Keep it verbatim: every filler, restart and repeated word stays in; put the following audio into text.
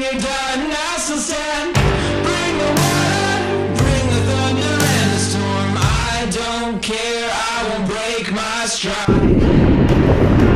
you're done, I still stand. Bring the water, bring the thunder and the storm. I don't care, I won't break my stride.